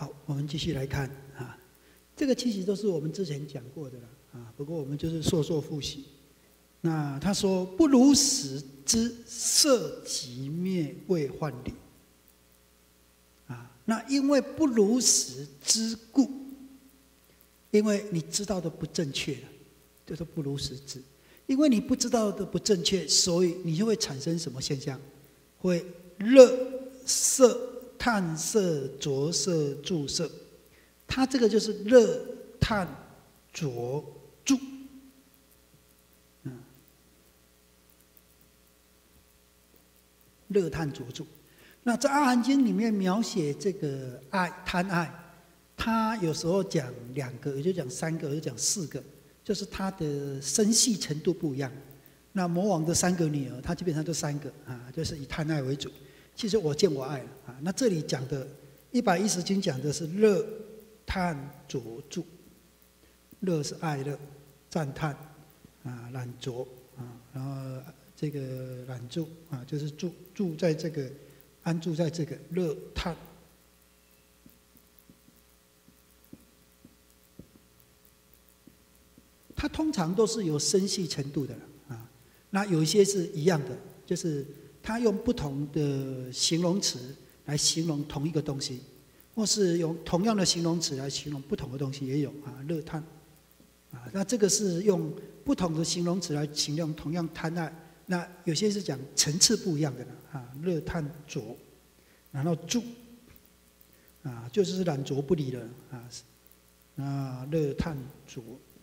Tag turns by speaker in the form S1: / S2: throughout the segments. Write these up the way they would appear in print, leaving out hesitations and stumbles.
S1: 好，我们继续来看啊，这个其实都是我们之前讲过的了啊，不过我们就是硕复习。那他说：“不如实之色即灭未换理。”啊，那因为不如实之故，因为你知道的不正确了，就是不如实之。因为你不知道的不正确，所以你就会产生什么现象？会热色、探色、着色、著色。它这个就是热、探、着、著。热探着著。那在《阿含经》里面描写这个爱、贪爱，它有时候讲2个，有就讲3个，有就讲4个，就是它的深细程度不一样。那魔王的3个女儿，她基本上就3个啊，就是以贪爱为主。其实我见我爱了啊。那这里讲的110经讲的是热、探、着、著。热是爱乐、赞叹啊、染着啊，然后这个染住啊，就是住在这个安住在这个热探。它通常都是有深细程度的啊。那有一些是一样的，就是它用不同的形容词来形容同一个东西，或是用同样的形容词来形容不同的东西也有啊。热探啊，那这个是用不同的形容词来形容同样贪爱。那有些是讲层次不一样的啊，热探着，然后著啊，就是染着不离了啊。那热探着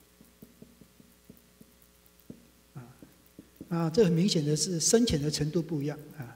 S1: 啊，这很明显的是深浅的程度不一样啊。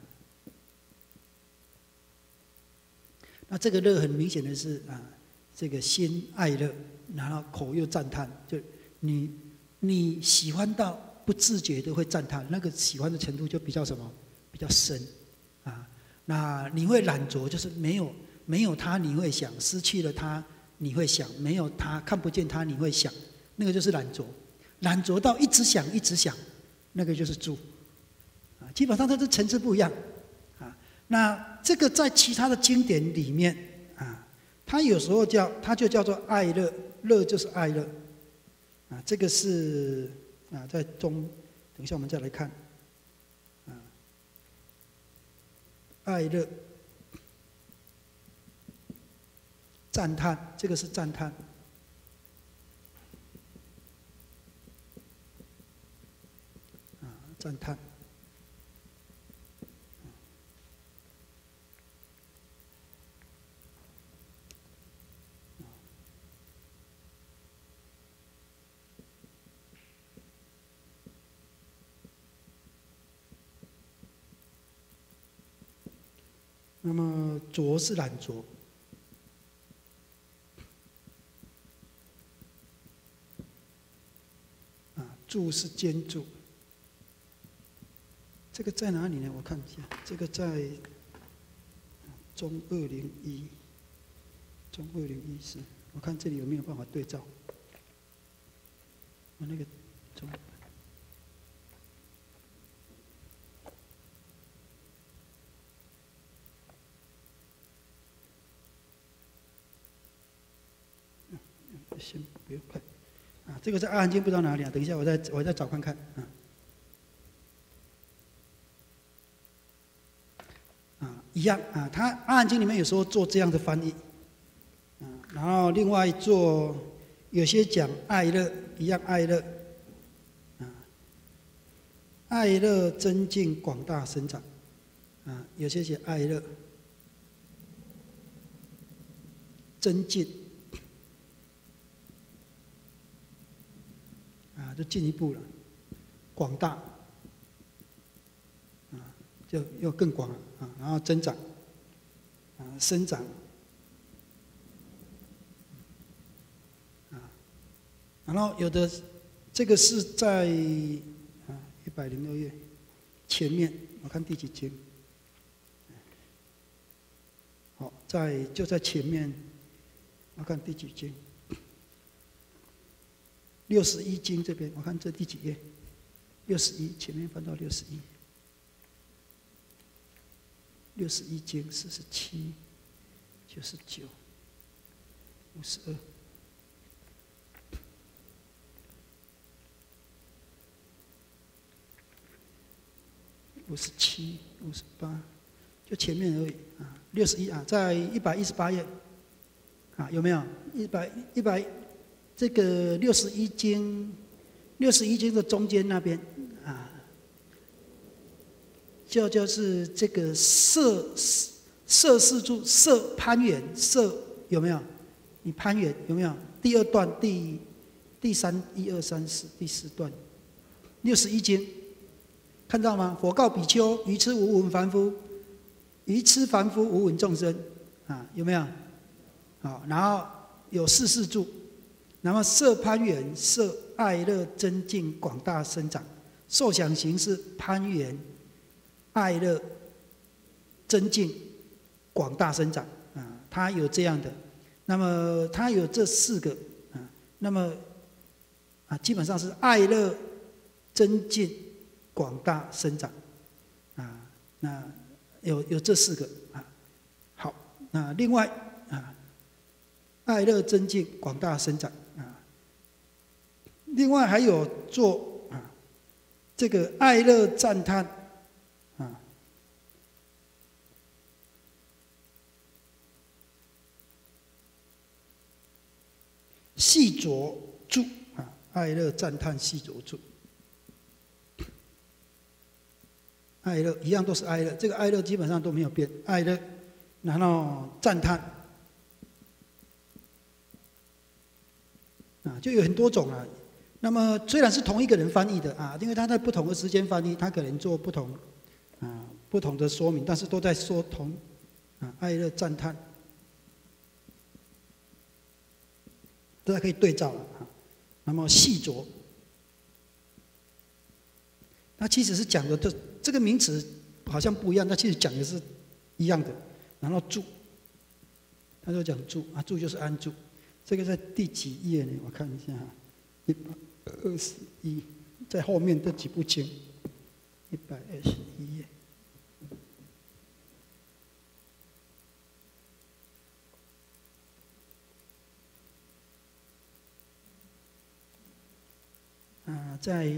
S1: 那这个热很明显的是啊，这个心爱乐，然后口又赞叹，就你喜欢到不自觉的会赞叹，那个喜欢的程度就比较什么，比较深啊。那你会染着，就是没有他你会想，失去了他你会想，没有他看不见他你会想，那个就是染着。染着到一直想一直想，那个就是住啊。基本上它的层次不一样啊。那这个在其他的经典里面啊，它有时候它就叫做爱乐，乐就是爱乐啊。这个是啊，在等一下我们再来看啊，爱乐赞叹，这个是赞叹啊，赞叹。那么着是染着，啊，住是兼住。这个在哪里呢？我看一下，这个在中201是，我看这里有没有办法对照。我那个中。先不用看啊，这个在《阿含经》不知道哪里啊？等一下我再找看看啊。一样啊，他《阿含经》里面有时候做这样的翻译啊，然后另外做有些讲爱乐，一样爱乐啊，爱乐增进广大生长啊，有些写爱乐增进。就进一步了，广大，啊，就又更广了啊，然后增长，啊，生长，啊，然后有的这个是在啊102页前面，我看第几经，好，就在前面，我看第几经。61经这边，我看这第几页？61，前面翻到61。61经47、99。 52、57、58，就前面而已啊。61啊，在118页啊，有没有？100这个61经的中间那边啊，就是这个摄事住摄攀缘摄有没有？你攀缘有没有？第2段第3、1、2、3、4第4段61经。看到吗？佛告比丘：愚痴无闻凡夫，愚痴凡夫无闻众生啊，有没有？好，然后有四事住，然后摄攀缘、摄爱乐增进广大生长，受想行识攀缘、爱乐增进广大生长啊，它有这样的。那么它有这4个啊，那么啊，基本上是爱乐增进广大生长，啊，那有这4个啊。好，那另外啊，爱乐增进广大生长啊，另外还有做啊，这个爱乐赞叹啊，细着住啊，爱乐赞叹细着住。爱乐一样都是爱乐，这个爱乐基本上都没有变，爱乐，然后赞叹，啊，就有很多种啊。那么虽然是同一个人翻译的啊，因为他在不同的时间翻译，他可能做不同的说明，但是都在说同啊爱乐赞叹，大家可以对照了啊。那么细着，它其实是讲的这个名词好像不一样，但其实讲的是一样的。然后住，他就讲住啊，住就是安住。这个在第几页呢？我看一下，121，在后面这几部经，121页。啊，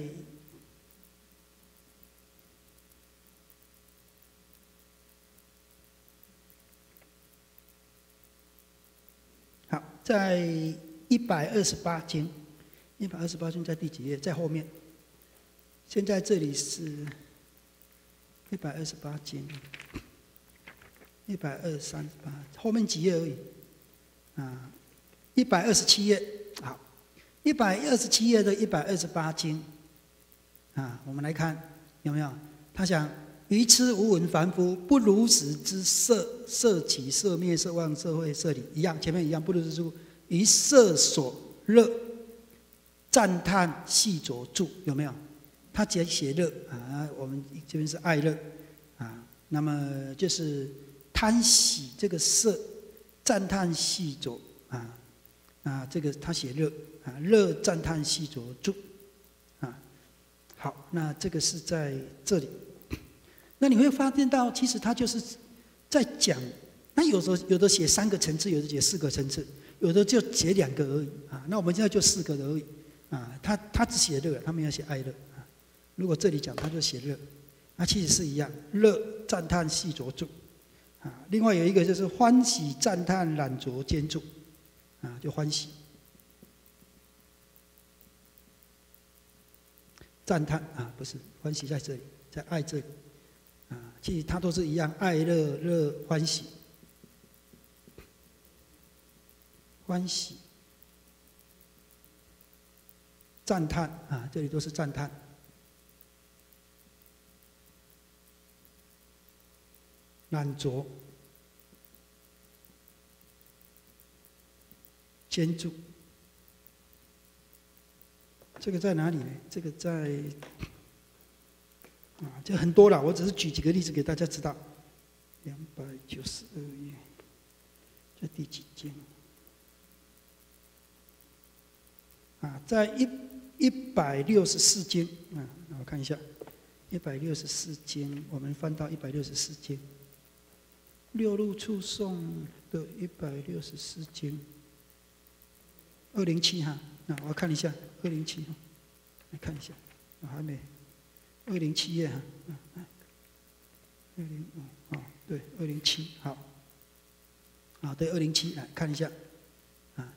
S1: 在128经，128经在第几页？在后面。现在这里是128经，128、后面几页而已。啊，127页，好，127页的128经，啊，我们来看有没有？他讲。愚痴无闻凡夫，不如实之色起、色灭、色妄、色慧、色理，一样，前面一样，不如实住，于色所乐，赞叹细着住，有没有？他只写乐啊，我们这边是爱乐啊，那么就是贪喜这个色，赞叹细着啊，这个他写乐啊，乐赞叹细着住啊，好，那这个是在这里。那你会发现到，其实他就是在讲，那有的写3个层次，有的写4个层次，有的就写2个而已啊。那我们现在就4个而已啊。他只写乐，他没有写爱乐啊。如果这里讲，他就写乐，那其实是一样，乐赞叹细着住啊。另外有一个就是欢喜赞叹染着兼住啊，就欢喜赞叹啊，不是欢喜在这里，在爱这里。啊，其实它都是一样，爱乐乐欢喜，欢喜赞叹啊，这里都是赞叹，染着兼住，这个在哪里呢？这个在。啊，就很多了，我只是举几个例子给大家知道。292页，这第几经？啊，在164经啊，我看一下，164经，我们翻到164经，六路处颂的164经。 207哈，那我看一下207哈，来看一下，还没207页哈，205哦，对207好，啊对207来看一下，啊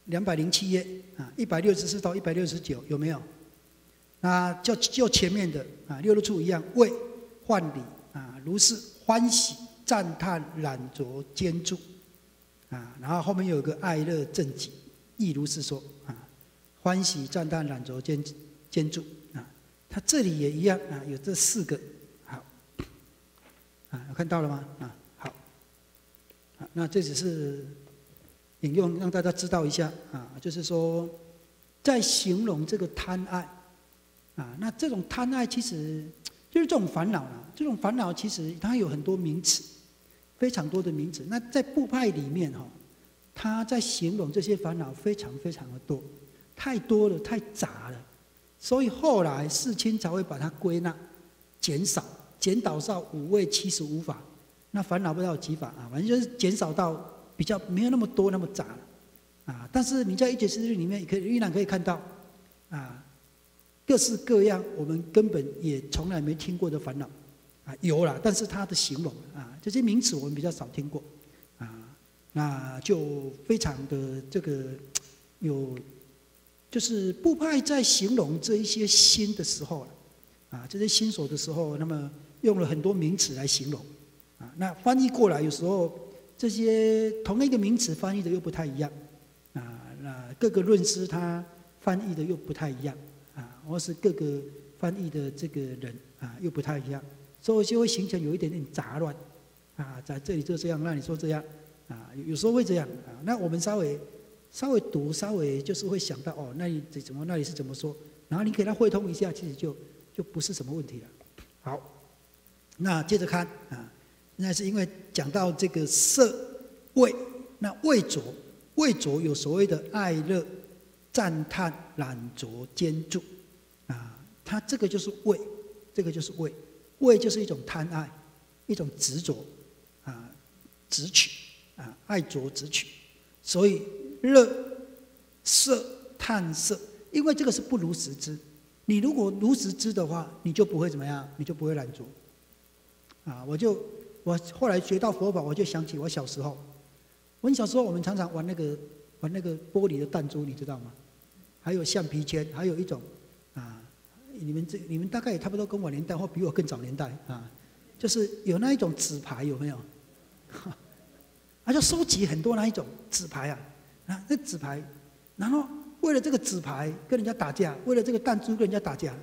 S1: 207页啊164到169有没有？那就前面的啊六路处一样，为换礼啊如是欢喜赞叹染着坚住啊，然后后面有个爱乐正己，亦如是说啊，欢喜赞叹染着坚住啊，它这里也一样啊，有这4个好啊，有看到了吗？啊好，啊那这只是引用让大家知道一下啊，就是说在形容这个贪爱啊，那这种贪爱其实就是这种烦恼啦，这种烦恼其实它有很多名词。非常多的名词，那在部派里面哈，他在形容这些烦恼非常非常的多，太多了，太杂了，所以后来世亲才会把它归纳、减少到5位75法，那烦恼不知道有几法啊，反正就是减少到比较没有那么多那么杂了啊。但是你在一解释里面依然可以看到啊，各式各样我们根本也从来没听过的烦恼。啊，有啦，但是它的形容啊，这些名词我们比较少听过，啊，那就非常的这个有，就是部派在形容这一些心的时候，啊，这些心所的时候，那么用了很多名词来形容，啊，那翻译过来有时候这些同一个名词翻译的又不太一样，啊，那各个论师他翻译的又不太一样，啊，或是各个翻译的这个人啊又不太一样。所以就会形成有一点点杂乱，啊，在这里就这样，那你说这样，啊，有时候会这样啊。那我们稍微读，稍微就是会想到哦，那里怎么，那里是怎么说，然后你给它汇通一下，其实就不是什么问题了。好，那接着看啊，那是因为讲到这个色味，那味着有所谓的爱乐、赞叹、染着、坚住，啊，它这个就是味，这个就是味。味就是一种贪爱，一种执着，啊，执取，啊，爱着执取，所以乐、色、贪色，因为这个是不如实知。你如果如实知的话，你就不会怎么样，你就不会染着。啊，我后来学到佛法，我就想起我小时候，我小时候我们常常玩那个玻璃的弹珠，你知道吗？还有橡皮圈，还有一种啊。你们大概也差不多跟我年代，或比我更早年代啊，就是有那一种纸牌，有没有？啊，就收集很多那一种纸牌啊，那纸牌，然后为了这个纸牌跟人家打架，为了这个弹珠跟人家打架，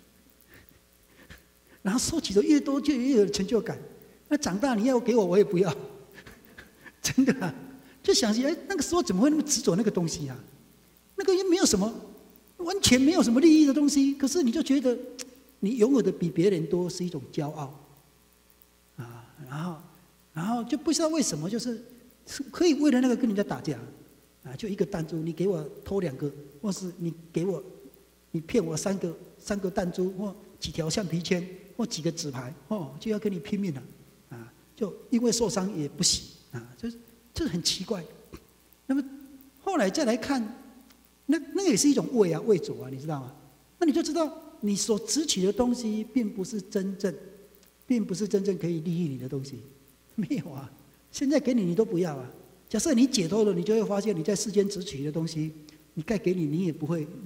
S1: 然后收集的越多就越有成就感。那长大你要给我，我也不要，真的啊，就想起哎，那个时候怎么会那么执着那个东西啊？那个又没有什么。完全没有什么利益的东西，可是你就觉得你拥有的比别人多是一种骄傲，啊，然后就不知道为什么，就是可以为了那个跟人家打架，啊，就一个弹珠，你给我偷2个，或是你骗我3个弹珠，或几条橡皮圈，或几个纸牌，哦，就要跟你拼命了，啊，就因为受伤也不行，啊，这很奇怪。那么后来再来看。那也是一种味啊，味着啊，你知道吗？那你就知道，你所执取的东西，并不是真正可以利益你的东西，没有啊。现在给你，你都不要啊。假设你解脱了，你就会发现你在世间执取的东西，你该给你，你也不会，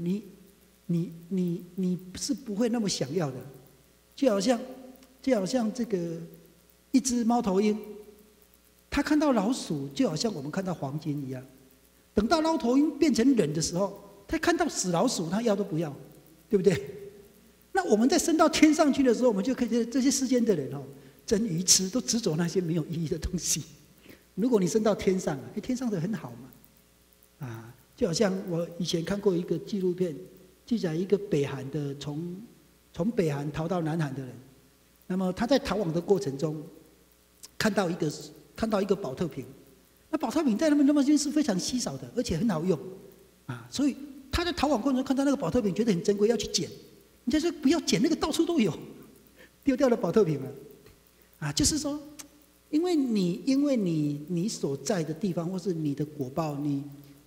S1: 你是不会那么想要的。就好像这个一只猫头鹰，它看到老鼠，就好像我们看到黄金一样。等到猫头鹰变成人的时候，他看到死老鼠，他要都不要，对不对？那我们在升到天上去的时候，我们就可以觉得这些世间的人哦，真愚痴，都执着那些没有意义的东西。如果你升到天上，天上的很好嘛，啊，就好像我以前看过一个纪录片，记载一个北韩的从北韩逃到南韩的人，那么他在逃亡的过程中，看到一个宝特瓶。那宝特瓶在他们那边是非常稀少的，而且很好用，啊，所以他在逃亡过程中看到那个宝特瓶，觉得很珍贵，要去捡。人家说不要捡，那个到处都有，丢掉了宝特瓶了，啊，就是说，因为你所在的地方或是你的果报，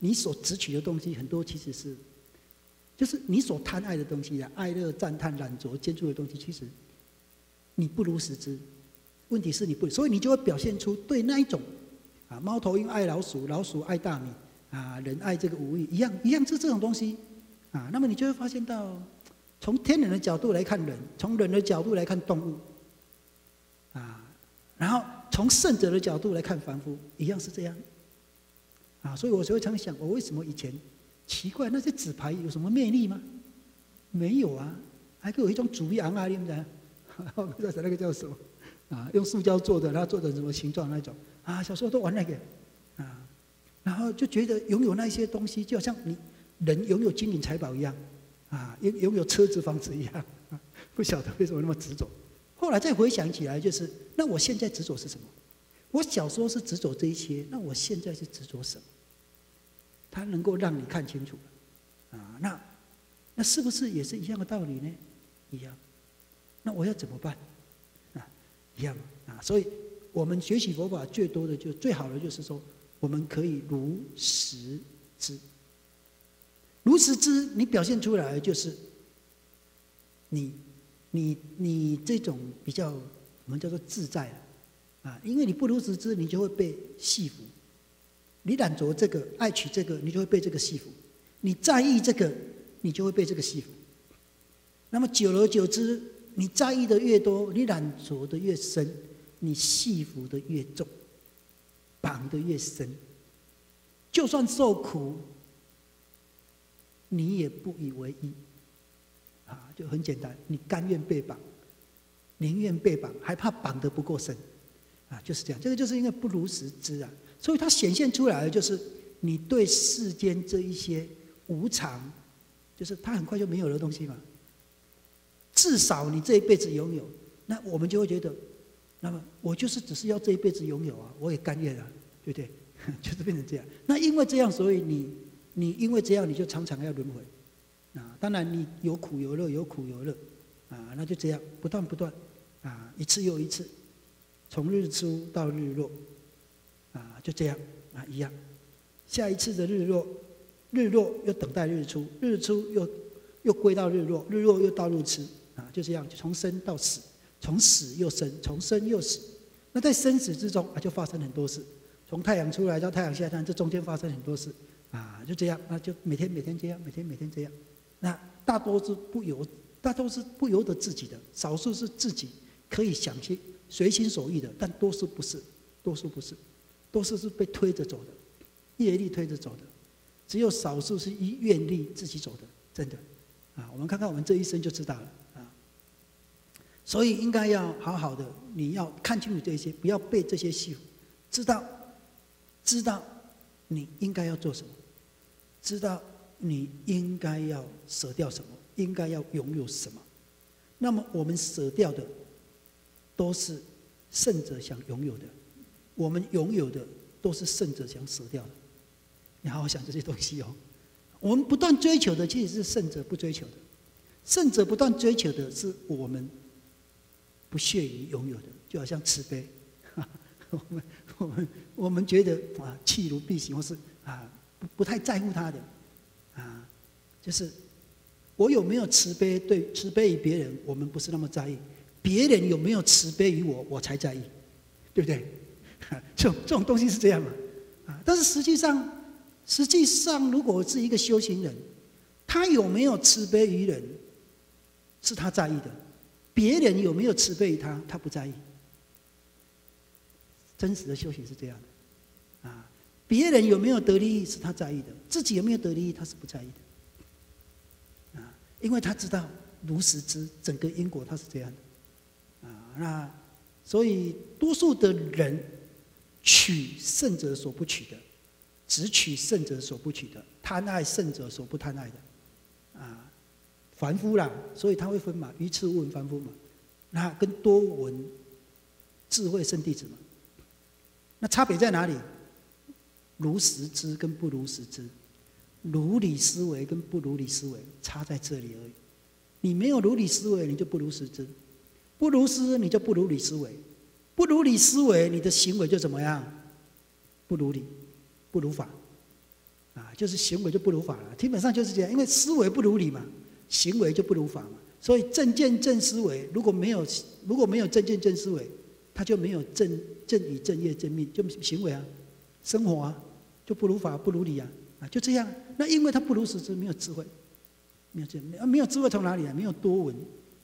S1: 你所执取的东西很多其实是，就是你所贪爱的东西啊，爱乐赞叹染着接触的东西，其实你不如实知。问题是你不，所以你就会表现出对那一种啊，猫头鹰爱老鼠，老鼠爱大米啊，人爱这个五欲，一样是这种东西啊。那么你就会发现到，从天人的角度来看人，从人的角度来看动物啊，然后从圣者的角度来看凡夫，一样是这样啊。所以我就会常想，我为什么以前奇怪那些纸牌有什么魅力吗？没有啊，还给我一种主阳啊，你们讲，我不知道那个叫什么啊，用塑胶做的，然后做成什么形状那种啊，小时候都玩那个啊，然后就觉得拥有那些东西，就好像你人拥有金银财宝一样啊，拥有车子房子一样啊，不晓得为什么那么执着。后来再回想起来，就是那我现在执着是什么？我小时候是执着这一些，那我现在是执着什么？它能够让你看清楚啊，那是不是也是一样的道理呢？一样。那我要怎么办？啊，一样啊。所以我们学习佛法最多的最好的就是说，我们可以如实知。如实知，你表现出来就是你这种比较我们叫做自在了啊，因为你不如实知，你就会被戏服。你染着这个，爱取这个，你就会被这个戏服；你在意这个，你就会被这个戏服。那么久而久之，你在意的越多，你染着的越深，你戏服的越重，绑的越深。就算受苦，你也不以为意啊，就很简单，你甘愿被绑，宁愿被绑，还怕绑得不够深啊，就是这样。这个就是因为不如实知啊。所以它显现出来的就是你对世间这一些无常，就是它很快就没有的东西嘛。至少你这一辈子拥有，那我们就会觉得，那么我就是只是要这一辈子拥有啊，我也甘愿啊，对不对？就是变成这样。那因为这样，所以你因为这样，你就常常要轮回啊。当然你有苦有乐，有苦有乐啊，那就这样不断啊，一次又一次，从日出到日落。啊，就这样啊，一样。下一次的日落，日落又等待日出，日出又归到日落，日落又到日出啊，就这样，从生到死，从死又生，从生又死。那在生死之中啊，就发生很多事。从太阳出来到太阳下山，这中间发生很多事啊，就这样，那就每天这样，每天这样。那大多是不由得自己的，少数是自己可以想去随心所欲的，但多数不是，多数是被推着走的，业力推着走的，只有少数是依愿力自己走的，真的，啊，我们看看我们这一生就知道了啊。所以应该要好好的，你要看清楚这些，不要被这些戏，知道你应该要做什么，知道你应该要舍掉什么，应该要拥有什么。那么我们舍掉的，都是圣者想拥有的。我们拥有的都是圣者想舍掉的，你好好想这些东西哦。我们不断追求的其实是圣者不追求的，圣者不断追求的是我们不屑于拥有的，就好像慈悲，我们觉得啊弃如敝屣，或是啊不太在乎他的啊，就是我有没有慈悲，对慈悲于别人，我们不是那么在意，别人有没有慈悲于我，我才在意，对不对？这种东西是这样嘛？啊，但是实际上，如果是一个修行人，他有没有慈悲于人，是他在意的；别人有没有慈悲于他，他不在意。真实的修行是这样的，啊，别人有没有得利益是他在意的，自己有没有得利益他是不在意的，啊，因为他知道如实知整个因果他是这样的，啊，那所以多数的人。取圣者所不取的，只取圣者所不取的，贪爱圣者所不贪爱的，啊，凡夫啦，所以他会分嘛，愚痴无闻凡夫嘛，那跟多闻智慧圣弟子嘛，那差别在哪里？如实知跟不如实知，如理思维跟不如理思维，差在这里而已。你没有如理思维，你就不如实知；不如思，你就不如理思维。不如理思维，你的行为就怎么样？不如理，不如法， 就是行为就不如法了，基本上就是这样，因为思维不如理嘛，行为就不如法嘛。所以正见正思维，如果没有正见正思维，他就没有正语正业正命，就行为生活就不如法不如理就这样。那因为他不如实知，没有智慧，没有智慧从哪里来？没有多闻，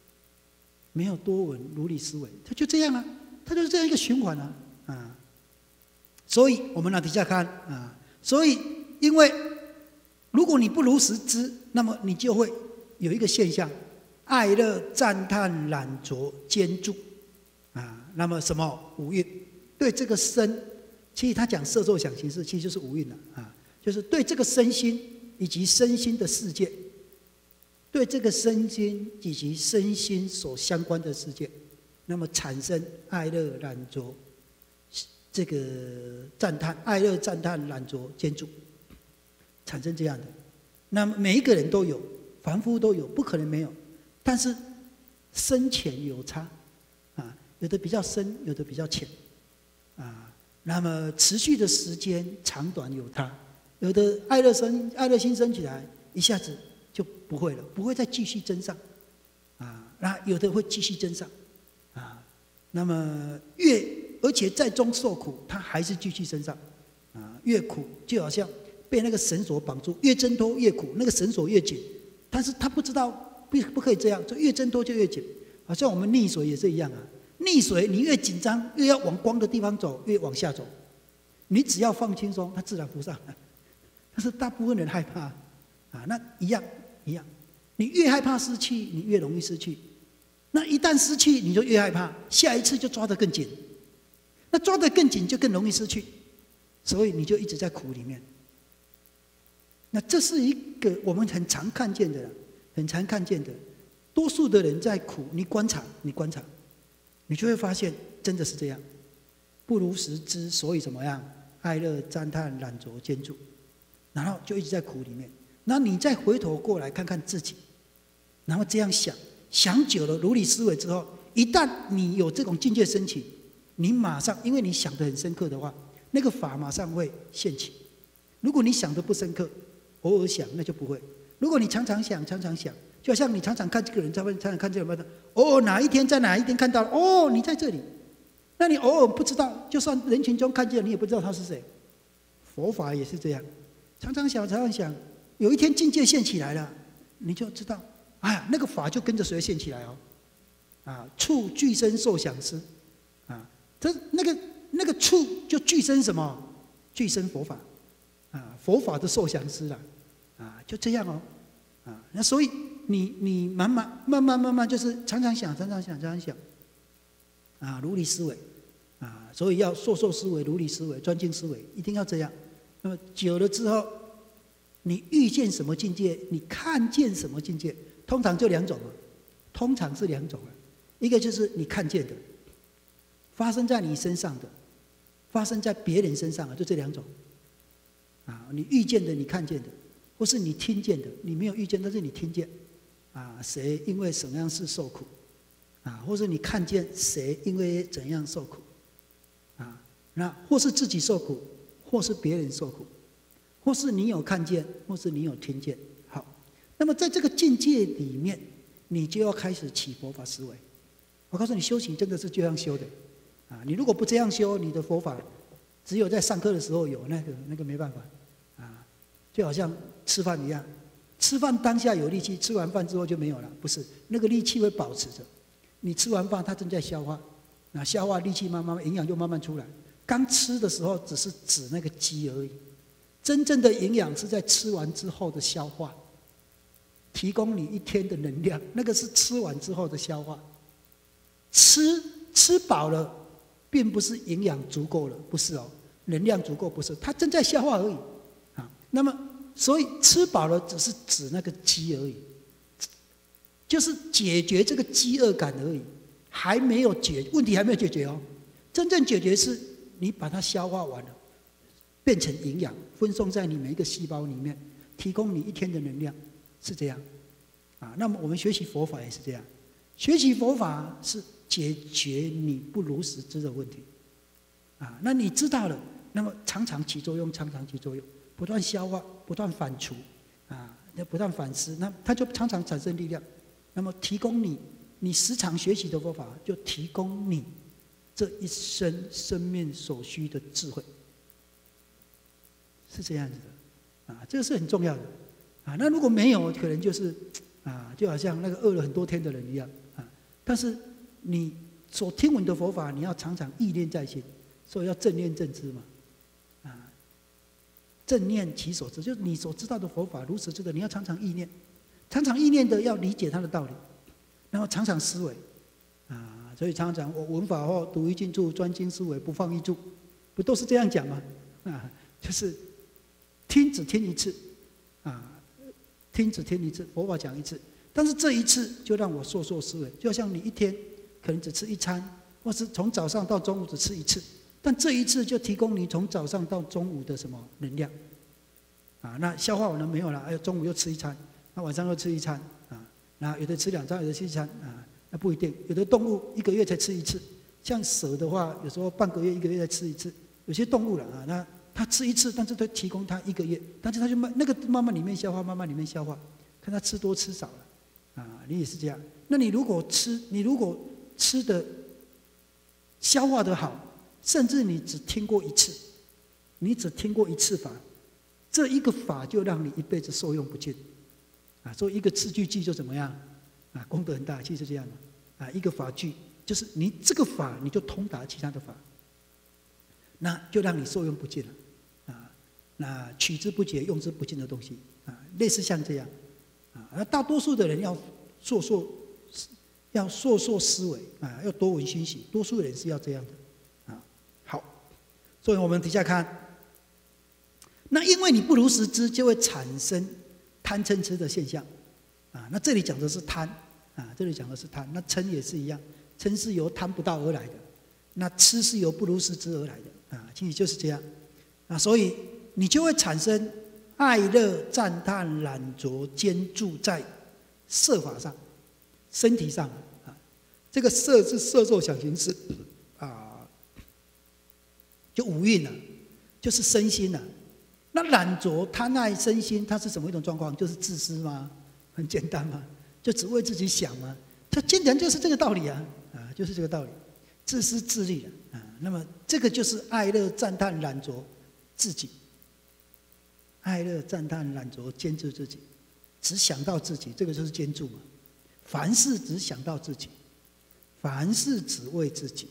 S1: 如理思维，他就这样他就是这样一个循环所以我们底下看所以因为如果你不如实知，那么你就会有一个现象：爱乐赞叹染着兼住那么什么五蕴？对这个身，其实他讲色受想行识，其实就是五蕴就是对这个身心以及身心的世界，对这个身心以及身心所相关的世界，那么产生爱乐染着这个赞叹，爱乐赞叹染着兼住，产生这样的。那么每一个人都有，凡夫都有，不可能没有。但是深浅有差有的比较深，有的比较浅那么持续的时间长短有差，有的爱乐心生起来，一下子就不会了，不会再继续增上那有的会继续增上那么而且在中受苦，他还是继续增上越苦就好像被那个绳索绑住，越挣脱越苦，那个绳索越紧，但是他不知道不可以这样，就越挣脱就越紧。好像我们溺水也是一样溺水你越紧张，越要往光的地方走，越往下走。你只要放轻松，它自然浮上来。但是大部分人害怕那一样，你越害怕失去，你越容易失去。那一旦失去，你就越害怕，下一次就抓得更紧。那抓得更紧，就更容易失去，所以你就一直在苦里面。那这是一个我们很常看见的，多数的人在苦，你观察，你就会发现真的是这样，不如实知，所以怎么样？爱乐赞叹染着兼住，然后就一直在苦里面。那你再回头过来看看自己，然后这样想久了，如理思维之后，一旦你有这种境界升起，你马上，因为你想得很深刻的话，那个法马上会现起。如果你想得不深刻，偶尔想，那就不会。如果你常常想，就好像你常常看这个人，常常看这个人，哪一天在哪一天看到你在这里，那你偶尔不知道，就算人群中看见你也不知道他是谁。佛法也是这样，常常想，有一天境界现起来了，你就知道，那个法就跟着谁现起来触具身受想思这那个触就具身什么？具身佛法佛法的受想思就这样那所以你慢慢就是常常想如理思维所以要烁烁思维、如理思维、专精思维，一定要这样。那么久了之后，你遇见什么境界，你看见什么境界，通常就两种一个就是你看见的，发生在你身上的，发生在别人身上就这两种你遇见的，你看见的，或是你听见的，你没有遇见，但是你听见谁因为什么样事受苦或是你看见谁因为怎样受苦那或是自己受苦，或是别人受苦，或是你有看见，或是你有听见。好，那么在这个境界里面，你就要开始起佛法思维。我告诉你，修行真的是这样修的你如果不这样修，你的佛法只有在上课的时候有，那个没办法就好像吃饭一样，吃饭当下有力气，吃完饭之后就没有了，不是，那个力气会保持着。你吃完饭，它正在消化，消化力气慢慢营养就慢慢出来。刚吃的时候只是指那个饥而已，真正的营养是在吃完之后的消化，提供你一天的能量，那个是吃完之后的消化。吃饱了，并不是营养足够了，不是能量足够不是，它正在消化而已那么所以吃饱了只是指那个饥而已，就是解决这个饥饿感而已，问题还没有解决真正解决是你把它消化完了，变成营养，分送在你每一个细胞里面，提供你一天的能量，是这样那么我们学习佛法也是这样，学习佛法是解决你不如实知的问题那你知道了，那么常常起作用， 不断消化，不断反刍，不断反思，那它就常常产生力量。那么提供你时常学习的佛法，就提供你这一生生命所需的智慧，是这样子的，这个是很重要的，那如果没有，可能就是就好像那个饿了很多天的人一样，但是你所听闻的佛法，你要常常意念在心，所以要正念正知嘛，正念其所知，就是你所知道的佛法如实知的，你要常常意念，常常意念的要理解它的道理，然后常常思维，所以常常我闻法后读一进处，专精思维，不放一处，不都是这样讲吗？就是听只听一次，听只听一次，佛法讲一次，但是这一次就让我烁烁思维，就像你一天可能只吃一餐，或是从早上到中午只吃一次。但这一次就提供你从早上到中午的什么能量，那消化完了没有了？中午又吃一餐，那晚上又吃一餐，那有的吃2餐，有的吃1餐，那不一定。有的动物1个月才吃一次，像蛇的话，有时候半个月、1个月才吃一次。有些动物了那它吃一次，但是它提供它1个月，但是它就慢慢里面消化，慢慢里面消化，看它吃多吃少了，你也是这样。那你如果吃的消化的好。甚至你只听过一次法，这一个法就让你一辈子受用不尽，所以一个次句记就怎么样，功德很大，其实是这样的，一个法句就是你这个法你就通达其他的法，那就让你受用不尽了，那取之不竭、用之不尽的东西，类似像这样，而大多数的人要烁烁思维，要多闻熏习，多数人是要这样的。所以我们底下看，那因为你不如实知，就会产生贪嗔痴的现象，那这里讲的是贪，这里讲的是贪，那嗔也是一样，嗔是由贪不到而来的，那痴是由不如实知而来的，其实就是这样，所以你就会产生爱乐赞叹染着兼住在色法上，身体上，这个色是色受想行识，就五蕴就是身心那染着贪爱身心，它是什么一种状况？就是自私吗？很简单嘛，就只为自己想嘛。它简单就是这个道理就是这个道理，自私自利那么这个就是爱乐赞叹染着自己，爱乐赞叹染着兼住自己，只想到自己，这个就是兼住嘛。凡事只想到自己，凡事只为自己。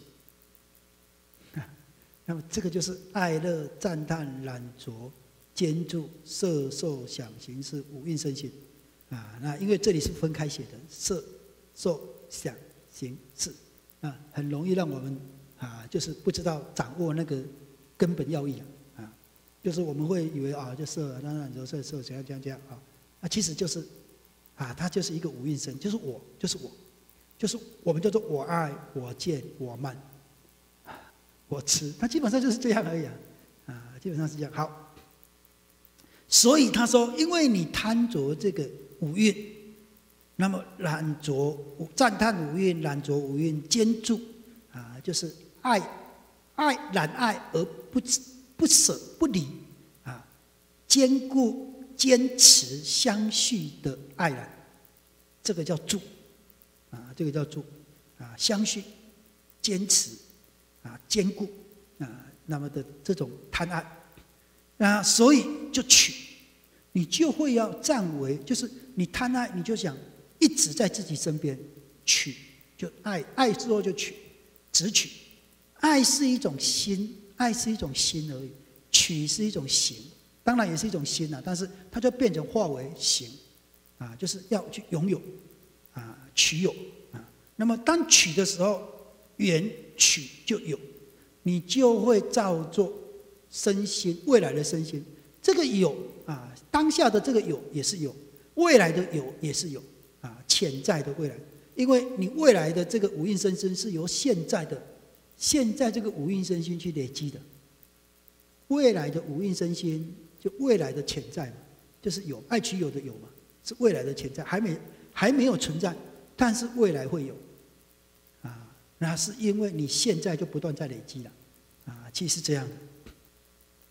S1: 那么这个就是爱乐赞叹染着兼住色受想行识五蕴身心那因为这里是分开写的，色受想行识很容易让我们就是不知道掌握那个根本要义就是我们会以为就色染着色受想这样其实就是它就是一个五蕴身，就是我，就是我们叫做我爱我见我慢。我吃，它基本上就是这样而已基本上是这样。好，所以他说，因为你贪着这个五蕴，那么染着赞叹五蕴，染着五蕴兼住就是染爱而不舍不离坚固坚持相续的爱染，这个叫住这个叫住相续坚持。坚固那么的这种贪爱所以就取，你就会要占为，就是你贪爱，你就想一直在自己身边取，就爱之后就取，只取。爱是一种心，爱是一种心而已，取是一种行，当然也是一种心但是它就变成化为行就是要去拥有取有那么当取的时候，缘取就有，你就会造作身心，未来的身心。这个有当下的这个有也是有，未来的有也是有潜在的未来。因为你未来的这个五蕴身心是由现在这个五蕴身心去累积的，未来的五蕴身心就未来的潜在嘛，就是有爱取有的有嘛，是未来的潜在，还没有存在，但是未来会有。那是因为你现在就不断在累积了其实是这样的。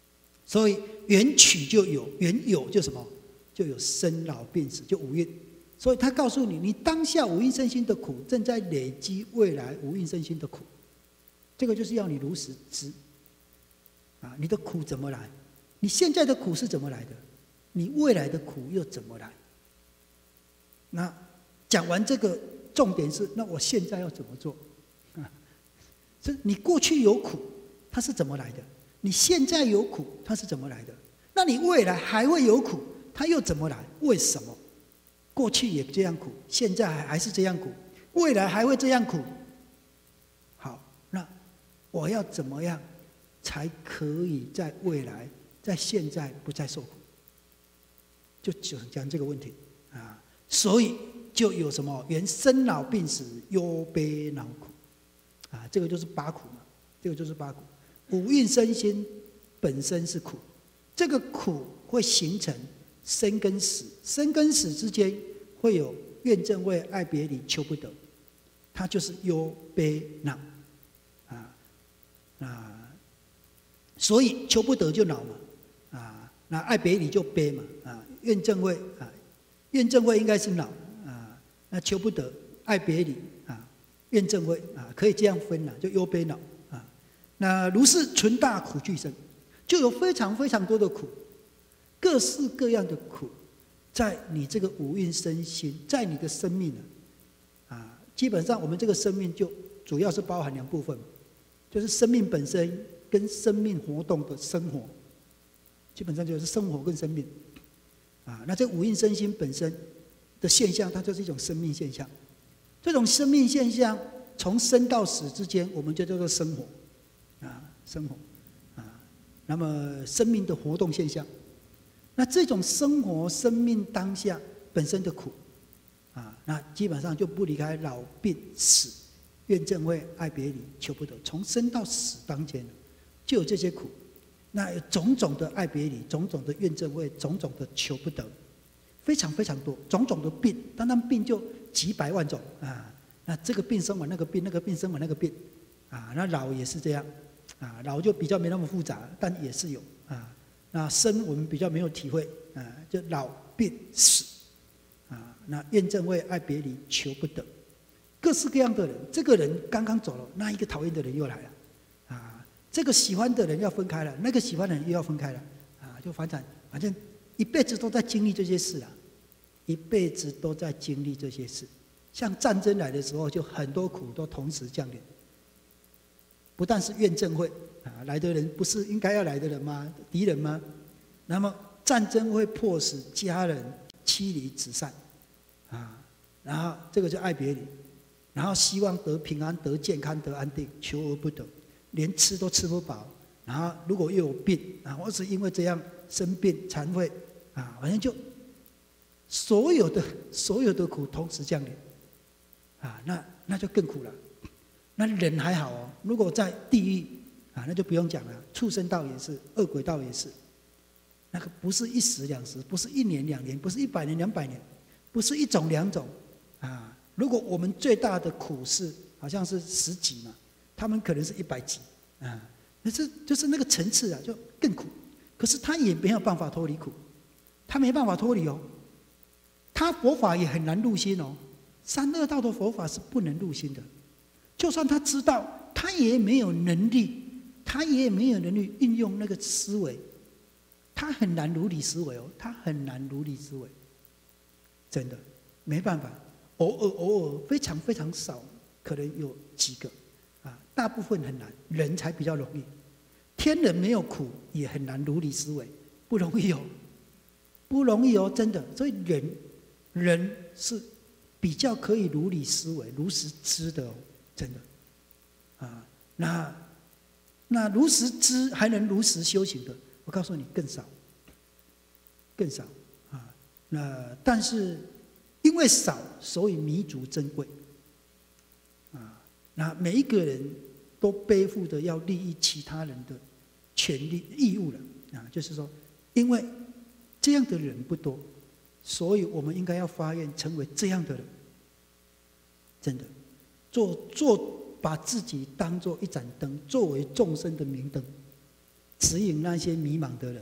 S1: 所以缘起就有，缘有就什么？就有生老病死，就五蕴。所以他告诉你，你当下五蕴身心的苦，正在累积未来五蕴身心的苦。这个就是要你如实知。你的苦怎么来？你现在的苦是怎么来的？你未来的苦又怎么来？那讲完这个，重点是，那我现在要怎么做？是你过去有苦，它是怎么来的？你现在有苦，它是怎么来的？那你未来还会有苦，它又怎么来？为什么？过去也这样苦，现在还是这样苦，未来还会这样苦。好，那我要怎么样才可以在未来、在现在不再受苦？就讲这个问题啊，所以就有什么缘生老病死忧悲恼苦啊，这个就是八苦嘛，这个就是八苦。五蕴身心本身是苦，这个苦会形成生跟死，生跟死之间会有怨憎会、爱别离、求不得，它就是忧悲恼啊，所以求不得就恼嘛啊，那爱别离就悲嘛啊，怨憎会啊，怨憎会应该是恼啊，那求不得、爱别离啊，怨憎会啊，可以这样分就忧悲恼啊。那如是纯大苦俱生，就有非常非常多的苦，各式各样的苦，在你这个五蕴身心，在你的生命基本上我们这个生命就主要是包含两部分，就是生命本身跟生命活动的生活，基本上就是生活跟生命那这五蕴身心本身的现象，它就是一种生命现象。这种生命现象从生到死之间，我们就叫做生活生活那么生命的活动现象，那这种生活生命当下本身的苦那基本上就不离开老病死、怨憎会、爱别离、求不得，从生到死当间就有这些苦。那有种种的爱别离，种种的怨憎会，种种的求不得，非常非常多，种种的病，单单病就几百万种那这个病生完那个病，那个病生完那个病那老也是这样老就比较没那么复杂，但也是有那生我们比较没有体会就老病死那怨憎会、爱别离、求不得，各式各样的人。这个人刚刚走了，那一个讨厌的人又来了这个喜欢的人要分开了，那个喜欢的人又要分开了就反正一辈子都在经历这些事一辈子都在经历这些事。像战争来的时候，就很多苦都同时降临。不但是怨憎会来的人不是应该要来的人吗？敌人吗？那么战争会迫使家人妻离子散然后这个就爱别离，然后希望得平安、得健康、得安定，求而不得，连吃都吃不饱。然后如果又有病或是因为这样生病残废反正就所有的苦同时降临那就更苦了。那人还好如果在地狱那就不用讲了，畜生道也是，恶鬼道也是。那个不是一时两时，不是1年2年，不是100年200年，不是1种2种如果我们最大的苦是好像是10级嘛，他们可能是100级就是那个层次就更苦。可是他也没有办法脱离苦，他没办法脱离他佛法也很难入心三恶道的佛法是不能入心的。就算他知道，他也没有能力，运用那个思维，他很难如理思维他很难如理思维，真的没办法。偶尔非常非常少，可能有几个大部分很难，人才比较容易。天人没有苦也很难如理思维，不容易不容易真的。所以人是比较可以如理思维、如实知的真的那如实知还能如实修行的，我告诉你更少那但是因为少，所以弥足珍贵那每一个人都背负着要利益其他人的权利义务了就是说，因为这样的人不多，所以我们应该要发愿成为这样的人。真的把自己当作一盏灯，作为众生的明灯， 指引那些迷茫的人，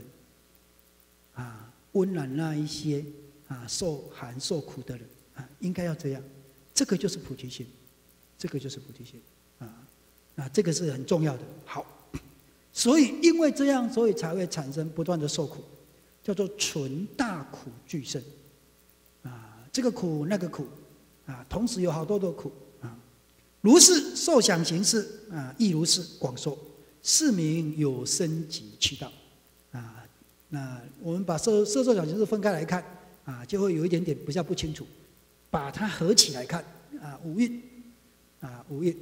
S1: 温暖那一些受寒受苦的人，应该要这样。这个就是菩提心，这个就是菩提心这个是很重要的。好，所以因为这样，所以才会产生不断的受苦，叫做纯大苦俱生这个苦那个苦同时有好多的苦如是受想行识亦如是广受，是名有生极趣道那我们把色受想行识分开来看就会有一点点比较不清楚，把它合起来看五蕴五蕴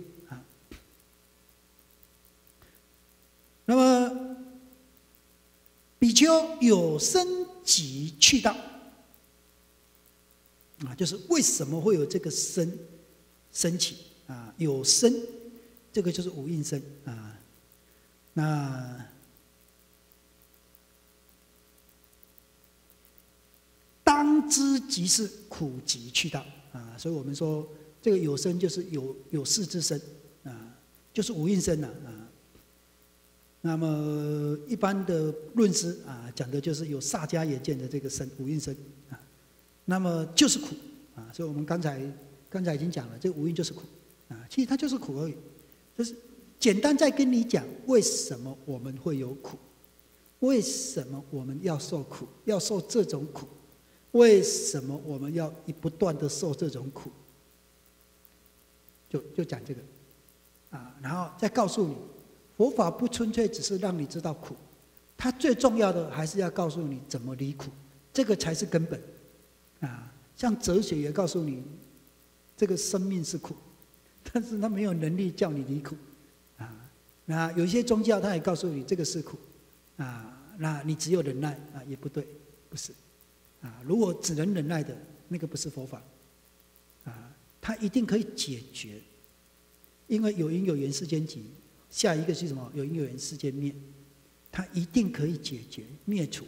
S1: 那么比丘有生极趣道就是为什么会有这个升起有生，这个就是五蕴生那当知即是苦集趣道所以我们说这个有生就是有事之生就是五蕴生那么一般的论师讲的就是有萨迦耶见的这个生五蕴生那么就是苦所以我们刚才已经讲了，这个五蕴就是苦其实它就是苦而已，就是简单再跟你讲为什么我们会有苦，为什么我们要受苦，要受这种苦，为什么我们要不断的受这种苦，就讲这个然后再告诉你，佛法不纯粹只是让你知道苦，它最重要的还是要告诉你怎么离苦，这个才是根本像哲学也告诉你这个生命是苦，但是他没有能力叫你离苦那有些宗教他也告诉你这个是苦那你只有忍耐也不对，不是如果只能忍耐的那个不是佛法它一定可以解决，因为有因有缘世间集，下一个是什么？有因有缘世间灭，它一定可以解决灭除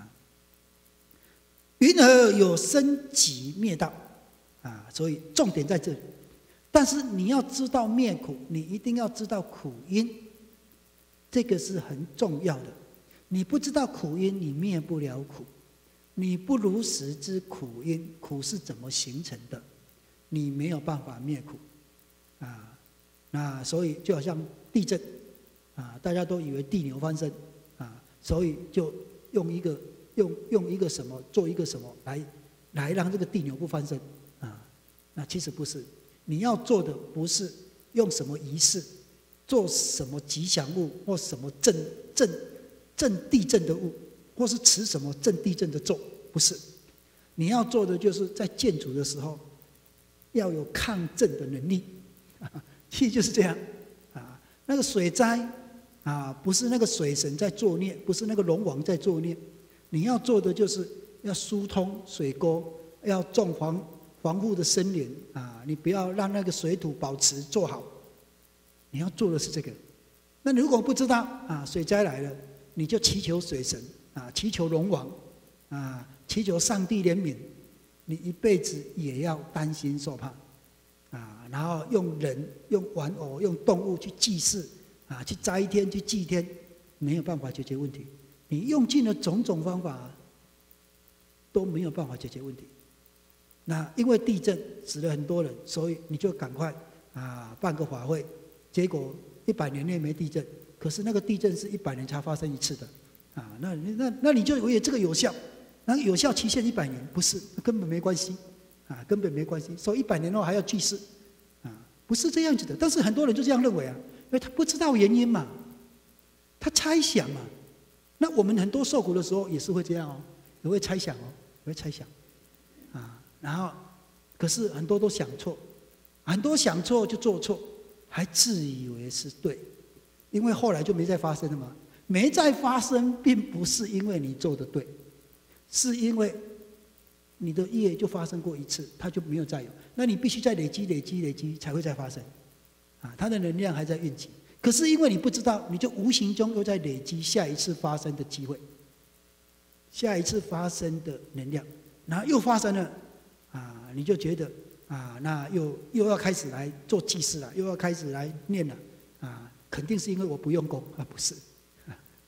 S1: 云何有生极灭道所以重点在这里。但是你要知道灭苦，你一定要知道苦因，这个是很重要的。你不知道苦因，你灭不了苦。你不如实知苦因，苦是怎么形成的，你没有办法灭苦那所以就好像地震大家都以为地牛翻身所以就用一个什么做一个什么来让这个地牛不翻身那其实不是，你要做的不是用什么仪式，做什么吉祥物或什么镇地震的物，或是持什么镇地震的咒，不是。你要做的就是在建筑的时候要有抗震的能力其实就是这样那个水灾不是那个水神在作孽，不是那个龙王在作孽，你要做的就是要疏通水沟，要种防护的森林你不要让那个水土保持做好，你要做的是这个。那你如果不知道水灾来了，你就祈求水神祈求龙王祈求上帝怜悯，你一辈子也要担心受怕然后用人、用玩偶、用动物去祭祀去摘天、去祭天，没有办法解决问题。你用尽了种种方法都没有办法解决问题。那因为地震死了很多人，所以你就赶快办个法会，结果100年内没地震，可是那个地震是100年才发生一次的那你就以为这个有效，那有效期限100年，不是，根本没关系根本没关系，所以100年后还要祭祀不是这样子的。但是很多人就这样认为因为他不知道原因嘛，他猜想嘛。那我们很多受苦的时候也是会这样也会猜想也会猜想然后可是很多都想错，很多想错就做错，还自以为是对，因为后来就没再发生了嘛。没再发生并不是因为你做的对，是因为你的业就发生过一次，它就没有再有，那你必须再累积才会再发生它的能量还在运行。可是因为你不知道，你就无形中又在累积下一次发生的机会，下一次发生的能量，然后又发生了你就觉得那又要开始来做祭祀了，又要开始来念了肯定是因为我不用功不是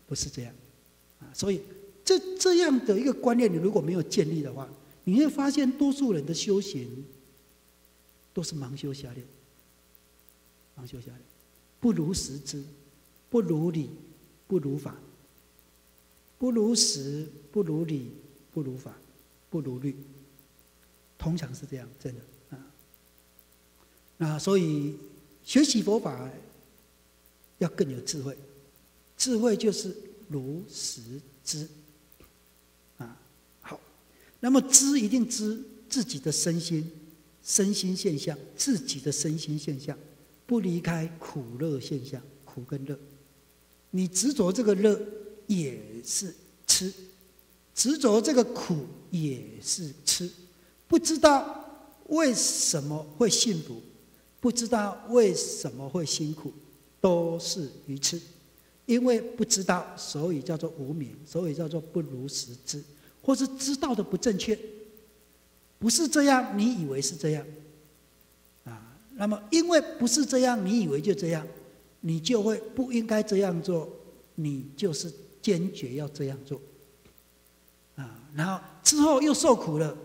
S1: 不是这样所以这样的一个观念，你如果没有建立的话，你会发现多数人的修行都是盲修瞎练，盲修瞎练，不如实知，不如理，不如法，不如实，不如理，不如法，不如律，通常是这样，真的那所以学习佛法要更有智慧，智慧就是如实知好，那么知一定知自己的身心现象，自己的身心现象，不离开苦乐现象，苦跟乐。你执着这个乐也是痴，执着这个苦也是痴，不知道为什么会幸福，不知道为什么会辛苦，都是愚痴。因为不知道，所以叫做无明，所以叫做不如实知，或是知道的不正确，不是这样，你以为是这样那么因为不是这样，你以为就这样，你就会不应该这样做，你就是坚决要这样做然后之后又受苦了，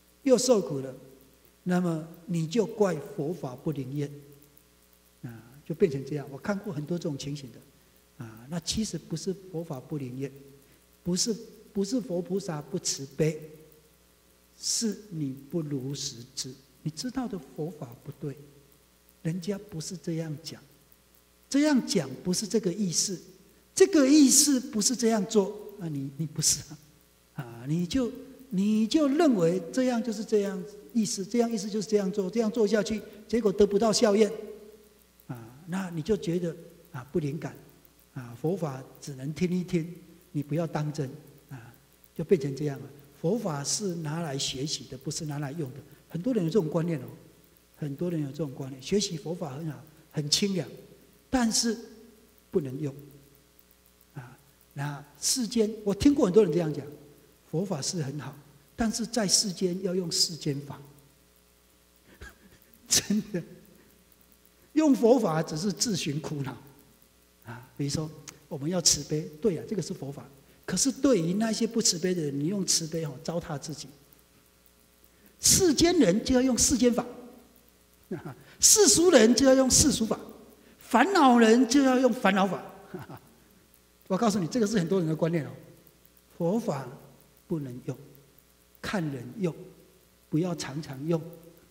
S1: 那么你就怪佛法不灵验就变成这样。我看过很多这种情形的那其实不是佛法不灵验，不是佛菩萨不慈悲，是你不如实知，你知道的佛法不对，人家不是这样讲，这样讲不是这个意思，这个意思不是这样做你不是你就认为这样就是这样意思，这样意思就是这样做，这样做下去，结果得不到效验那你就觉得不灵感佛法只能听一听，你不要当真就变成这样了。佛法是拿来学习的，不是拿来用的。很多人有这种观念很多人有这种观念，学习佛法很好，很清凉，但是不能用那世间我听过很多人这样讲，佛法是很好，但是在世间要用世间法真的用佛法只是自寻苦恼比如说我们要慈悲，对这个是佛法，可是对于那些不慈悲的人，你用慈悲糟蹋自己。世间人就要用世间法世俗人就要用世俗法，烦恼人就要用烦恼法我告诉你，这个是很多人的观念佛法不能用，看人用，不要常常用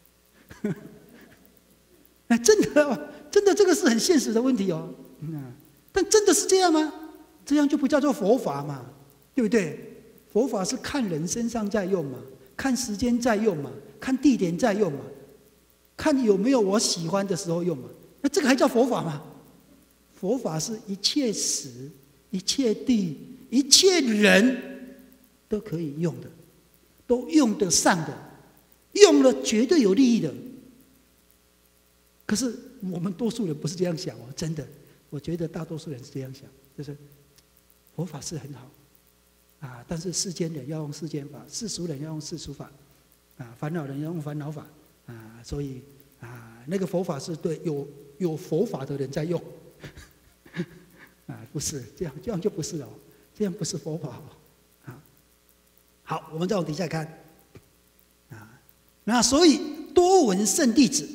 S1: 真的这个是很现实的问题但真的是这样吗？这样就不叫做佛法嘛，对不对？佛法是看人身上在用嘛，看时间在用嘛，看地点在用嘛，看有没有我喜欢的时候用嘛，那这个还叫佛法吗？佛法是一切时、一切地、一切人都可以用的，都用得上的，用了绝对有利益的。可是我们多数人不是这样想真的，我觉得大多数人是这样想，就是佛法是很好但是世间人要用世间法，世俗人要用世俗法烦恼人要用烦恼法所以那个佛法是对有佛法的人在用不是这样就不是这样不是佛法好，我们再往底下看那所以多闻圣弟子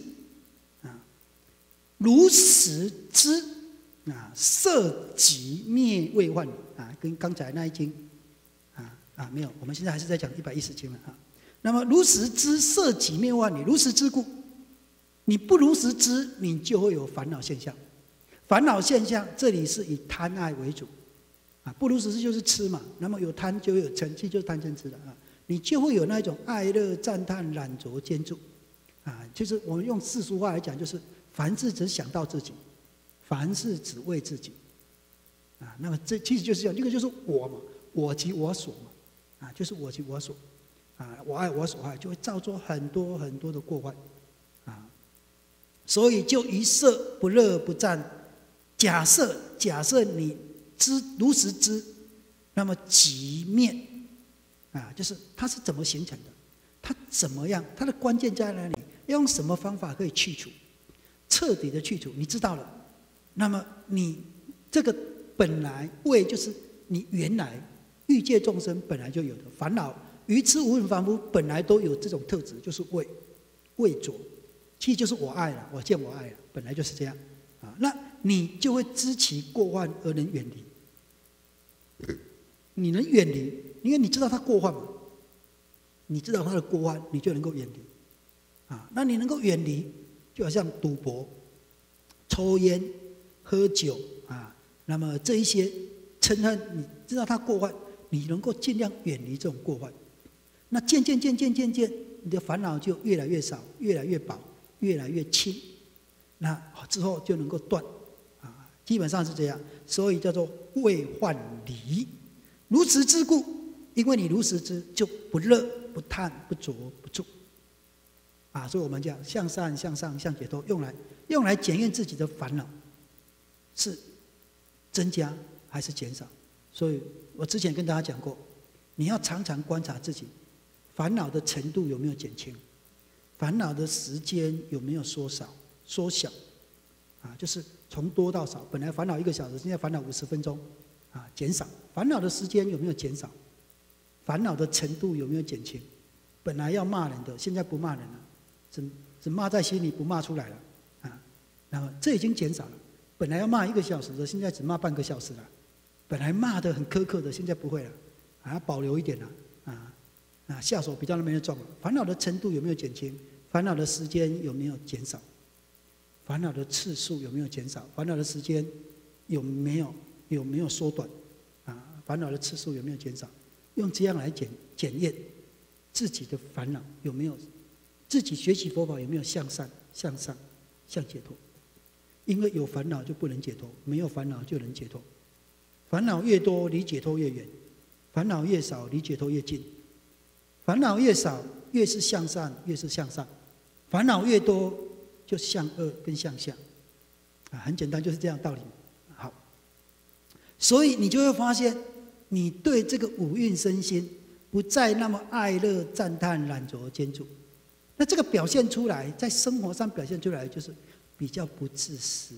S1: 如实知摄己灭未患跟刚才那一经没有，我们现在还是在讲110经了那么如实知摄己灭患，你如实知故，你不如实知，你就会有烦恼现象。烦恼现象这里是以贪爱为主不如实知就是痴嘛，那么有贪就有嗔，就是贪嗔痴了你就会有那种爱乐赞叹染着兼著就是我们用世俗话来讲，就是凡事只想到自己，凡事只为自己那么这其实就是这样，这个就是我嘛，我即我所嘛就是我即我所我爱我所爱，就会造作很多很多的过患所以就于色不乐不赞。假设你如实知，那么即灭就是它是怎么形成的，它怎么样，它的关键在哪里，要用什么方法可以去除，彻底的去除，你知道了，那么你这个本来为就是你原来欲界众生本来就有的烦恼，愚痴无明凡夫本来都有这种特质，就是畏着，其实就是我爱了，我见我爱了，本来就是这样啊。那你就会知其过患而能远离，你能远离，因为你知道他过患嘛，你知道他的过患，你就能够远离啊。那你能够远离，就好像赌博、抽烟、喝酒啊，那么这一些嗔恨，你知道他过患，你能够尽量远离这种过患。那渐渐，你的烦恼就越来越少，越来越薄，越来越轻。那之后就能够断啊，基本上是这样。所以叫做未患离，如实之故，因为你如实知，就不乐、不贪、不着、不住啊。所以我们讲向善、向上、向解脱，用来检验自己的烦恼是增加还是减少。所以我之前跟大家讲过，你要常常观察自己烦恼的程度有没有减轻，烦恼的时间有没有缩小啊，就是从多到少，本来烦恼1个小时，现在烦恼50分钟啊，减少。烦恼的时间有没有减少？烦恼的程度有没有减轻？本来要骂人的，现在不骂人了，只骂在心里，不骂出来了啊。那么这已经减少了。本来要骂1个小时的，现在只骂半个小时了。本来骂得很苛刻的，现在不会了，啊，保留一点了啊，下手比较没那么重了。烦恼的程度有没有减轻？烦恼的时间有没有减少？烦恼的次数有没有减少？烦恼的时间有没有缩短？啊，烦恼的次数有没有减少？用这样来检验自己的烦恼有没有，自己学习佛法有没有向善、向上、向解脱？因为有烦恼就不能解脱，没有烦恼就能解脱。烦恼越多，离解脱越远；烦恼越少，离解脱越近。烦恼越少，越是向善，越是向上；烦恼越多，就向恶跟向下。啊，很简单，就是这样道理。好，所以你就会发现，你对这个五蕴身心不再那么爱乐赞叹染着坚住。那这个表现出来，在生活上表现出来，就是比较不自私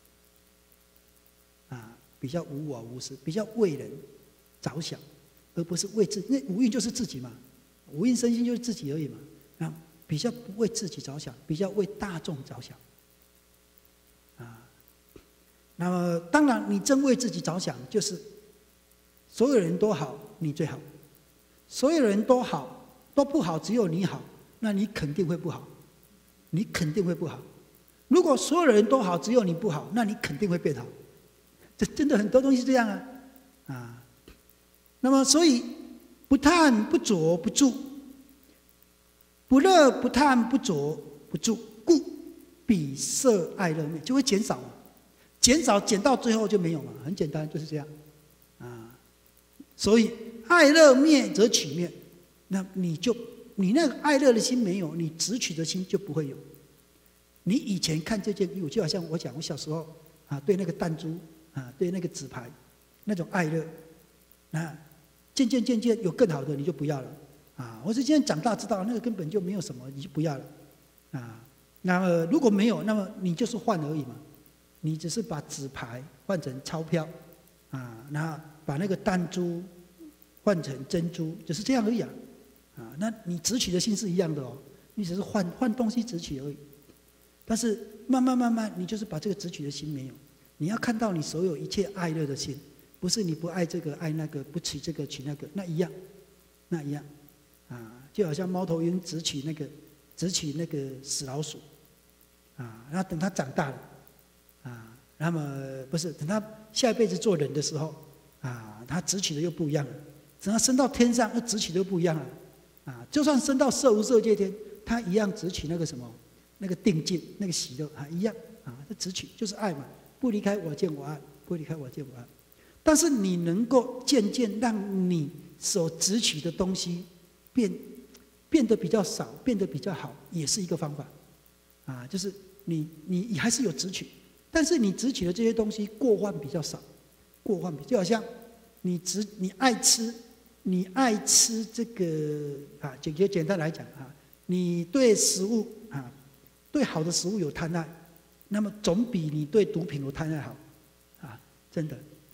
S1: 啊，比较无我无私，比较为人着想，而不是为自己。因为五蕴就是自己嘛，五蕴身心就是自己而已嘛。那比较不为自己着想，比较为大众着想啊。那么当然，你真为自己着想，就是所有人都好，你最好；所有人都好都不好，只有你好，那你肯定会不好，你肯定会不好。如果所有人都好，只有你不好，那你肯定会变好。这真的很多东西这样啊。那么所以不贪不着不住，不乐不贪不着不住，故彼色爱乐灭，就会减少，减到最后就没有了，很简单，就是这样啊。所以爱乐灭则取灭，那你那个爱乐的心没有，你执取的心就不会有。你以前看这件衣服，就好像我讲我小时候啊，对那个弹珠啊，对那个纸牌那种爱乐，那渐渐有更好的你就不要了啊。我是今天长大知道那个根本就没有什么，你就不要了啊。那么如果没有，那么你就是换而已嘛，你只是把纸牌换成钞票啊，然后把那个弹珠换成珍珠，就是这样而已啊。那你执取的心是一样的哦，你只是换东西执取而已。但是慢慢，你就是把这个执取的心没有。你要看到你所有一切爱乐的心，不是你不爱这个爱那个，不取这个取那个，那一样啊，就好像猫头鹰执取那个死老鼠啊，然后等它长大了啊，那么不是等它下一辈子做人的时候啊，它执取的又不一样了。等它升到天上，那执取的又不一样了啊。就算升到色无色界天，它一样执取那个什么。那个定境，那个喜乐啊，一样啊，这执取就是爱嘛，不离开我见我爱，不离开我见我爱。但是你能够渐渐让你所执取的东西变得比较少，变得比较好，也是一个方法啊。就是你还是有执取，但是你执取的这些东西过患比较少，就好像你爱吃这个啊，简单来讲啊，你对食物啊。对好的食物有贪爱，那么总比你对毒品有贪爱好，啊，真的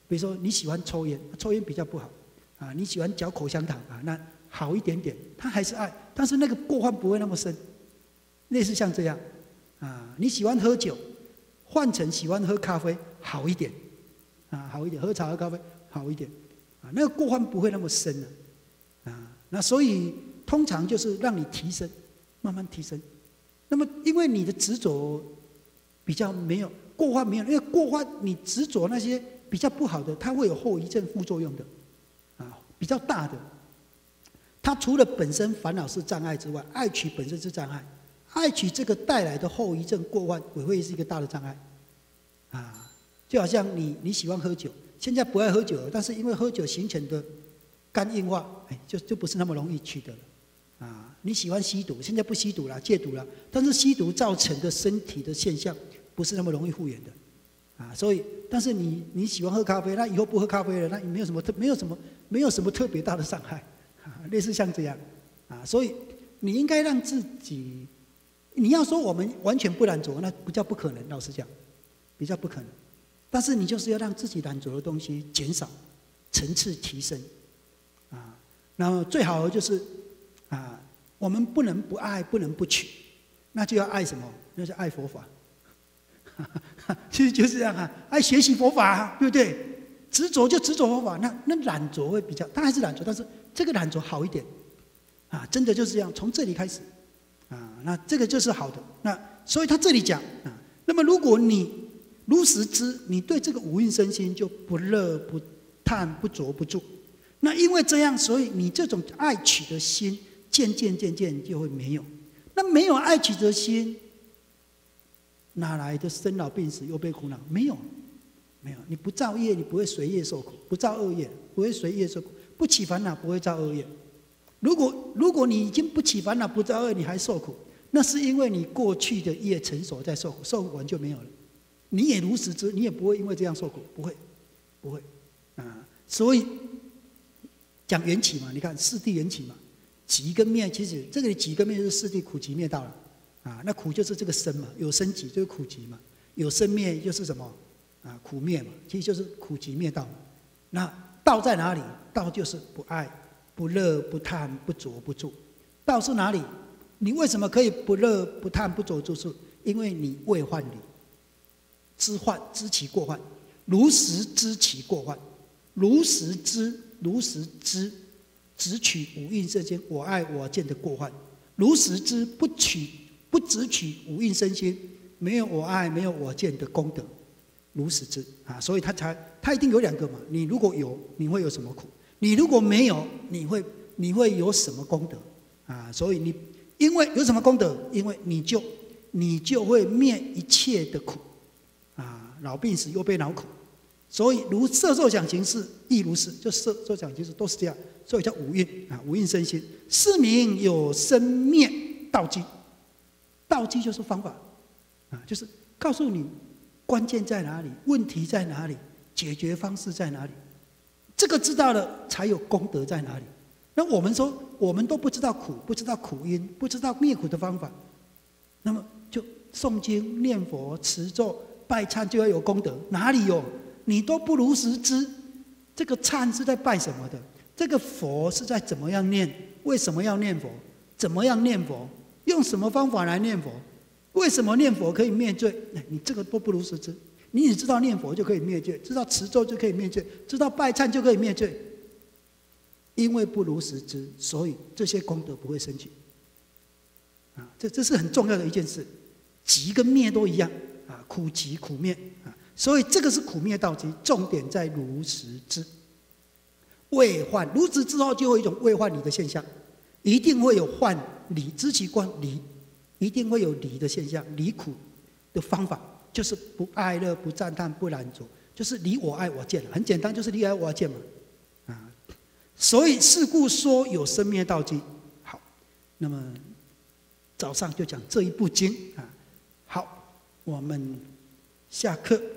S1: 比如说你喜欢抽烟，抽烟比较不好啊，你喜欢嚼口香糖啊，那好一点点，它还是爱，但是那个过患不会那么深，类似像这样啊，你喜欢喝酒，换成喜欢喝咖啡好一点啊，好一点，喝茶喝咖啡好一点啊，那个过患不会那么深了啊，那所以通常就是让你提升，慢慢提升。那么因为你的执着比较没有过患，没有，因为过患你执着那些比较不好的，它会有后遗症副作用的啊，比较大的。它除了本身烦恼是障碍之外，爱取本身是障碍，爱取这个带来的后遗症过患也会是一个大的障碍啊。就好像你喜欢喝酒，现在不爱喝酒了，但是因为喝酒形成的肝硬化，就不是那么容易取得了。啊，你喜欢吸毒，现在不吸毒了，戒毒了，但是吸毒造成的身体的现象不是那么容易复原的，啊，所以，但是你喜欢喝咖啡，那以后不喝咖啡了，那没有什么特别大的伤害，啊，类似像这样，啊，所以你应该让自己，你要说我们完全不染着，那比较不可能，老实讲，比较不可能，但是你就是要让自己染着的东西减少，层次提升，啊，然后最好的就是。啊，我们不能不爱，不能不取，那就要爱什么？那就爱佛法。其实就是这样啊，爱学习佛法，对不对？执着就执着佛法，那染着会比较，他还是染着，但是这个染着好一点，啊，真的就是这样，从这里开始，啊，那这个就是好的。那所以他这里讲啊，那么如果你如实知，你对这个五蕴身心就不乐不叹不着不住，那因为这样，所以你这种爱取的心。渐渐就会没有，那没有爱取的心，哪来的生老病死忧悲苦恼？没有，你不造业，你不会随业受苦；不造恶业，不会随业受苦；不起烦恼，不会造恶业。如果你已经不起烦恼、不造恶，你还受苦，那是因为你过去的业成熟在受苦，受苦完就没有了。你也如实知，你也不会因为这样受苦，不会啊。所以讲缘起嘛，你看四谛缘起嘛。集跟灭，其实这个集跟灭是四谛苦集灭道了，啊，那苦就是这个生嘛，有生集就是苦集嘛，有生灭就是什么啊？苦灭嘛，其实就是苦集灭道嘛。那道在哪里？道就是不爱、不乐、不叹、不着、不住。道是哪里？你为什么可以不乐、不叹、不着、不住？因为你未患离，知患知其过患，如实知其过患，如实知，如实知。只取五蕴身心我爱我见的过患，如实知不只取五蕴身心，没有我爱没有我见的功德，如实知啊，所以他一定有两个嘛。你如果有，你会有什么苦？你如果没有，你会有什么功德啊？所以因为有什么功德，因为你就会灭一切的苦啊，老病死忧悲恼苦。所以如色受想行识亦如是，就色受想行识都是这样，所以叫五蕴啊，五蕴身心。是名有生灭道机，道机就是方法啊，就是告诉你关键在哪里，问题在哪里，解决方式在哪里。这个知道了，才有功德在哪里。那我们说，我们都不知道苦，不知道苦因，不知道灭苦的方法，那么就诵经、念佛、持咒、拜忏就要有功德，哪里有？你都不如实知，这个忏是在拜什么的？这个佛是在怎么样念？为什么要念佛？怎么样念佛？用什么方法来念佛？为什么念佛可以灭罪？你这个都不如实知。你只知道念佛就可以灭罪，知道持咒就可以灭罪，知道拜忏就可以灭罪。因为不如实知，所以这些功德不会升起。啊，这是很重要的一件事。集跟灭都一样啊，苦集苦灭啊。所以这个是苦灭道机，重点在如实知。未患，如实之后就会有一种未患离的现象，一定会有患离，知其观离，一定会有离的现象。离苦的方法就是不爱乐、不赞叹、不染着，就是离我爱我见，很简单，就是离爱我见嘛。啊，所以是故说有生灭道机。好，那么早上就讲这一部经啊。好，我们下课。